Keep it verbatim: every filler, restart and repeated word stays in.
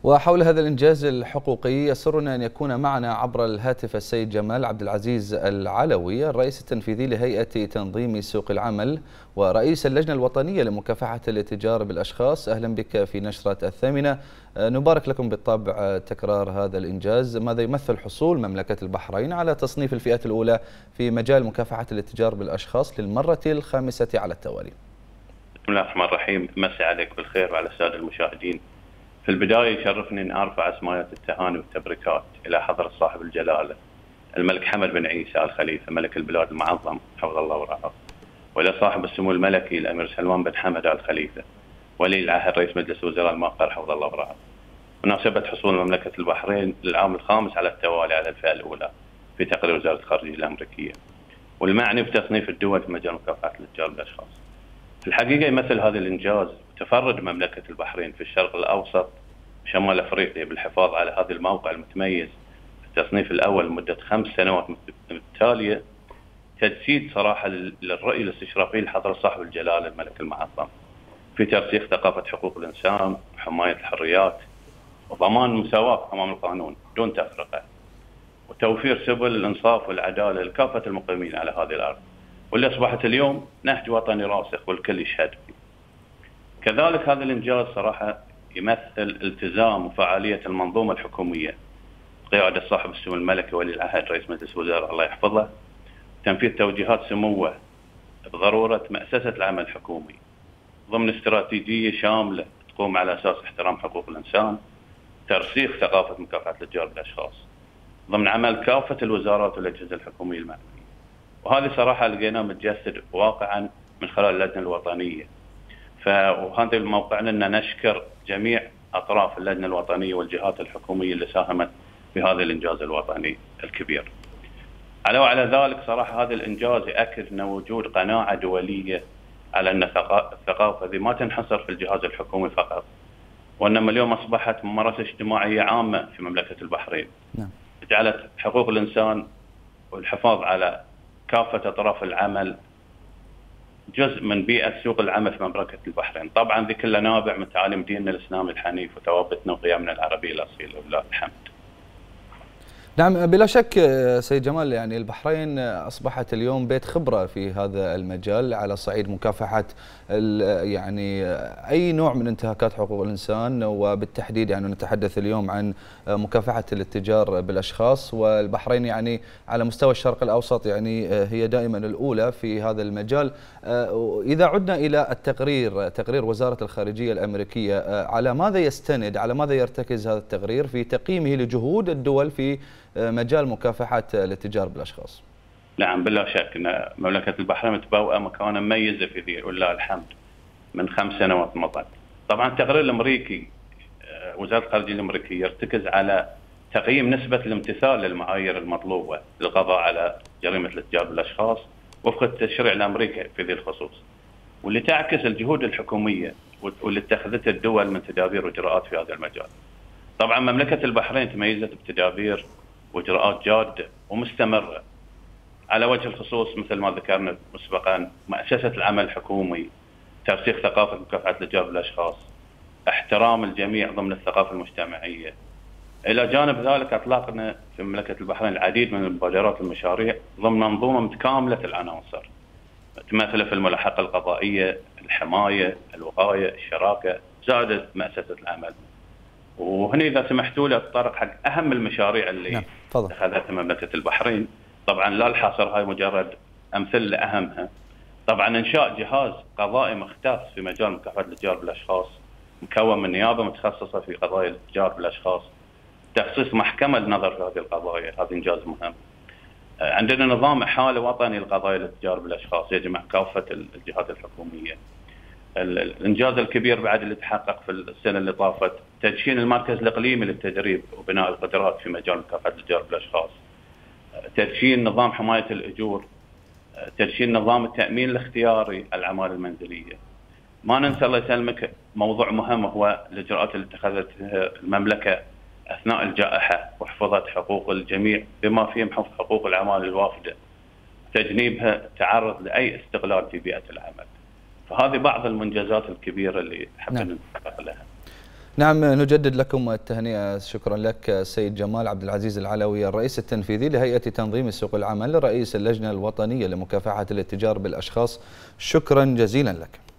وحول هذا الإنجاز الحقوقي يسرنا أن يكون معنا عبر الهاتف السيد جمال عبد العزيز العلوي، الرئيس التنفيذي لهيئة تنظيم سوق العمل ورئيس اللجنة الوطنية لمكافحة الاتجار بالأشخاص. أهلا بك في نشرة الثامنة. نبارك لكم بالطبع تكرار هذا الإنجاز. ماذا يمثل حصول مملكة البحرين على تصنيف الفئات الأولى في مجال مكافحة الاتجار بالأشخاص للمرة الخامسة على التوالي؟ بسم الله الرحمن الرحيم. مسي عليك بالخير وعلى السادة المشاهدين. في البداية يشرفني أن أرفع أسمايات التهاني والتبريكات إلى حضرة صاحب الجلالة الملك حمد بن عيسى الخليفة ملك البلاد المعظم حفظه الله ورعاه، وإلى صاحب السمو الملكي الأمير سلمان بن حمد الخليفة ولي العهد رئيس مجلس وزراء المؤقر حفظه الله ورعاه، مناسبة حصول مملكة البحرين للعام الخامس على التوالي على الفئة الأولى في تقرير وزارة الخارجية الأمريكية، والمعني بتصنيف الدول في مجال مكافحة الاتجار بالأشخاص. في الحقيقة يمثل هذا الإنجاز تفرد مملكة البحرين في الشرق الأوسط وشمال أفريقيا بالحفاظ على هذا الموقع المتميز في التصنيف الأول لمدة خمس سنوات متتالية، تجسيد صراحة للرؤية الاستشرافية لحضرة صاحب الجلالة الملك المعظم في ترسيخ ثقافة حقوق الإنسان وحماية الحريات وضمان المساواة أمام القانون دون تفرقة، وتوفير سبل الإنصاف والعدالة لكافة المقيمين على هذه الأرض، واللي أصبحت اليوم نهج وطني راسخ والكل يشهد فيه. كذلك هذا الإنجاز صراحة يمثل التزام وفعالية المنظومة الحكومية قيادة صاحب السمو الملكي ولي العهد رئيس مجلس الوزراء الله يحفظه، تنفيذ توجيهات سموه بضرورة مؤسسة العمل الحكومي ضمن استراتيجية شاملة تقوم على أساس احترام حقوق الإنسان، ترسيخ ثقافة مكافحة الاتجار بالأشخاص ضمن عمل كافة الوزارات والأجهزة الحكومية المعنية. وهذه صراحة لقيناه متجسد واقعا من خلال اللجنة الوطنية. فهذا الموقع أن نشكر جميع أطراف اللجنة الوطنية والجهات الحكومية اللي ساهمت بهذا الإنجاز الوطني الكبير. على وعلى ذلك صراحة هذا الإنجاز يأكد أن وجود قناعة دولية على أن الثقافة ذي ما تنحصر في الجهاز الحكومي فقط، وأنما اليوم أصبحت ممارسة اجتماعية عامة في مملكة البحرين. نعم. جعلت حقوق الإنسان والحفاظ على كافة أطراف العمل جزء من بيئة سوق العمل في مملكة البحرين. طبعا ذي كلها نابع من تعاليم ديننا الإسلامي الحنيف وثوابتنا وقيمنا العربية الأصيلة ولله الحمد. نعم بلا شك سيد جمال، يعني البحرين أصبحت اليوم بيت خبرة في هذا المجال على صعيد مكافحة يعني أي نوع من انتهاكات حقوق الإنسان، وبالتحديد يعني نتحدث اليوم عن مكافحة الاتجار بالأشخاص. والبحرين يعني على مستوى الشرق الأوسط يعني هي دائما الأولى في هذا المجال. إذا عدنا إلى التقرير، تقرير وزارة الخارجية الأمريكية، على ماذا يستند، على ماذا يرتكز هذا التقرير في تقييمه لجهود الدول في مجال مكافحة الاتجار بالأشخاص؟ نعم بلا شك أن مملكة البحرين متبوئة مكانة مميزة في ذي ولله الحمد من خمس سنوات مضت. طبعا التقرير الأمريكي وزارة الخارجية الأمريكية يرتكز على تقييم نسبة الامتثال للمعايير المطلوبة للقضاء على جريمة الاتجار بالأشخاص وفق التشريع الأمريكي في ذي الخصوص، واللي تعكس الجهود الحكومية واللي اتخذتها الدول من تدابير وإجراءات في هذا المجال. طبعا مملكة البحرين تميزت بتدابير واجراءات جاده ومستمره، على وجه الخصوص مثل ما ذكرنا مسبقا مؤسسه العمل الحكومي، ترسيخ ثقافه مكافحه الاتجار بالاشخاص، احترام الجميع ضمن الثقافه المجتمعيه. الى جانب ذلك اطلقنا في مملكه البحرين العديد من المبادرات والمشاريع ضمن منظومه متكامله العناصر تمثل في الملاحقه القضائيه، الحمايه، الوقايه، الشراكه، زادت مؤسسه العمل. وهنا إذا سمحتوا لي أتطرق حق أهم المشاريع اللي نعم. أخذتها مملكة البحرين. طبعا لا الحصر، هاي مجرد أمثلة لأهمها. طبعا إنشاء جهاز قضائي مختص في مجال مكافحة الاتجار بالأشخاص مكون من نيابة متخصصة في قضايا الاتجار بالأشخاص، تخصيص محكمة للنظر في هذه القضايا، هذا إنجاز مهم. عندنا نظام إحالة وطني لقضايا الاتجار بالأشخاص يجمع كافة الجهات الحكومية. الانجاز الكبير بعد اللي تحقق في السنه اللي طافت تدشين المركز الاقليمي للتدريب وبناء القدرات في مجال مكافحه الاتجار بالاشخاص، تدشين نظام حمايه الاجور، تدشين نظام التامين الاختياري العماله المنزليه. ما ننسى الله يسلمك موضوع مهم هو الاجراءات اللي اتخذتها المملكه اثناء الجائحه وحفظت حقوق الجميع بما فيهم حفظ حقوق العماله الوافده، تجنيبها تعرض لاي استغلال في بيئه العمل. فهذه بعض المنجزات الكبيرة اللي حبينا نتطرق لها. نعم، نجدد لكم التهنئة. شكرا لك السيد جمال عبد العزيز العلوي، الرئيس التنفيذي لهيئة تنظيم سوق العمل، رئيس اللجنة الوطنية لمكافحة الاتجار بالأشخاص. شكرا جزيلا لك.